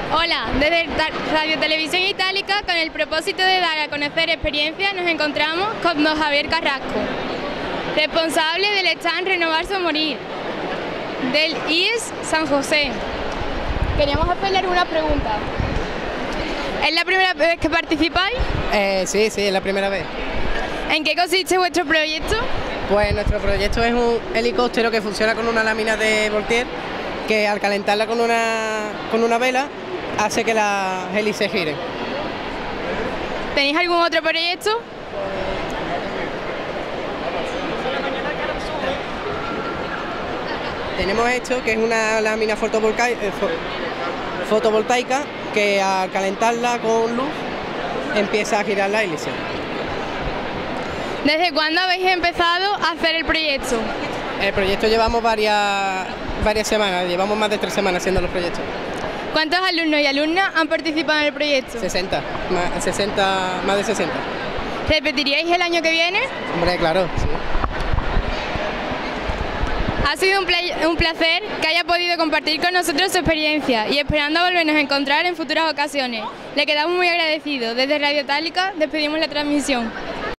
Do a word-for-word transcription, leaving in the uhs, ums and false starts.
Hola, desde Radio Televisión Itálica, con el propósito de dar a conocer experiencias, nos encontramos con don Javier Carrasco, responsable del stand Renovarse o Morir, del I E S San José. Queríamos hacerle algunas preguntas. ¿Es la primera vez que participáis? Eh, sí, sí, es la primera vez. ¿En qué consiste vuestro proyecto? Pues nuestro proyecto es un helicóptero que funciona con una lámina de Voltaire, que al calentarla con una, con una vela hace que las hélices giren. ¿Tenéis algún otro proyecto? Tenemos esto, que es una lámina fotovoltaica, fotovoltaica que al calentarla con luz empieza a girar la hélice. ¿Desde cuándo habéis empezado a hacer el proyecto? El proyecto llevamos varias, varias semanas, llevamos más de tres semanas haciendo los proyectos. ¿Cuántos alumnos y alumnas han participado en el proyecto? sesenta, más, sesenta, más de sesenta. ¿Repetiríais el año que viene? Hombre, claro, sí. Ha sido un, un placer que haya podido compartir con nosotros su experiencia y esperando volvernos a encontrar en futuras ocasiones. Le quedamos muy agradecidos. Desde Radio Itálica despedimos la transmisión.